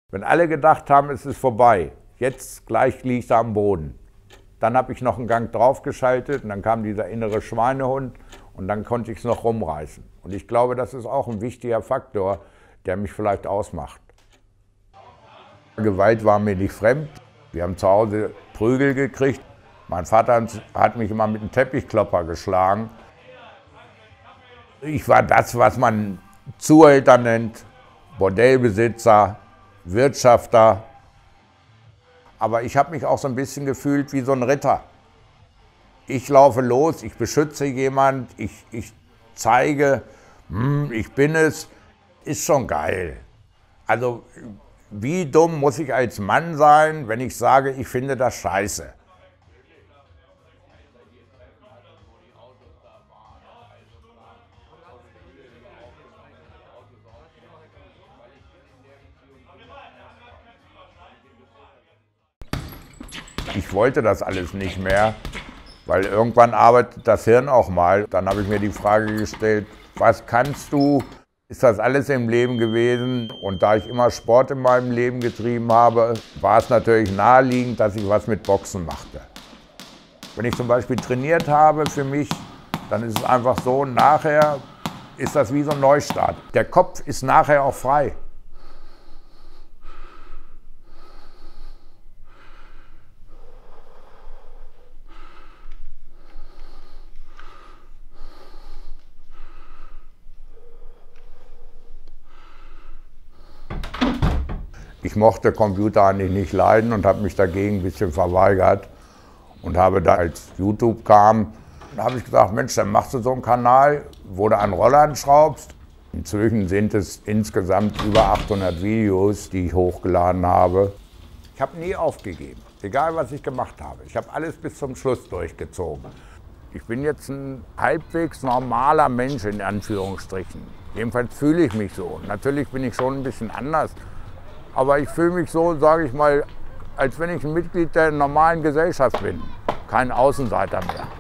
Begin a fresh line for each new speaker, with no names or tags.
Wenn alle gedacht haben, es ist vorbei, jetzt gleich liegt er am Boden. Dann habe ich noch einen Gang draufgeschaltet und dann kam dieser innere Schweinehund und dann konnte ich es noch rumreißen. Und ich glaube, das ist auch ein wichtiger Faktor, der mich vielleicht ausmacht. Gewalt war mir nicht fremd. Wir haben zu Hause Prügel gekriegt. Mein Vater hat mich immer mit einem Teppichklopper geschlagen. Ich war das, was man Zuhälter nennt, Bordellbesitzer, Wirtschafter. Aber ich habe mich auch so ein bisschen gefühlt wie so ein Ritter. Ich laufe los, ich beschütze jemanden, ich zeige, ich bin es, ist schon geil. Also wie dumm muss ich als Mann sein, wenn ich sage, ich finde das scheiße? Ich wollte das alles nicht mehr, weil irgendwann arbeitet das Hirn auch mal. Dann habe ich mir die Frage gestellt, was kannst du? Ist das alles im Leben gewesen? Und da ich immer Sport in meinem Leben getrieben habe, war es natürlich naheliegend, dass ich was mit Boxen machte. Wenn ich zum Beispiel trainiert habe für mich, dann ist es einfach so, nachher ist das wie so ein Neustart. Der Kopf ist nachher auch frei. Ich mochte Computer eigentlich nicht leiden und habe mich dagegen ein bisschen verweigert. Und habe da, als YouTube kam, habe ich gesagt, Mensch, dann machst du so einen Kanal, wo du an Rollern schraubst. Inzwischen sind es insgesamt über 800 Videos, die ich hochgeladen habe. Ich habe nie aufgegeben, egal was ich gemacht habe. Ich habe alles bis zum Schluss durchgezogen. Ich bin jetzt ein halbwegs normaler Mensch, in Anführungsstrichen. Jedenfalls fühle ich mich so. Natürlich bin ich schon ein bisschen anders. Aber ich fühle mich so, sage ich mal, als wenn ich ein Mitglied der normalen Gesellschaft bin. Kein Außenseiter mehr.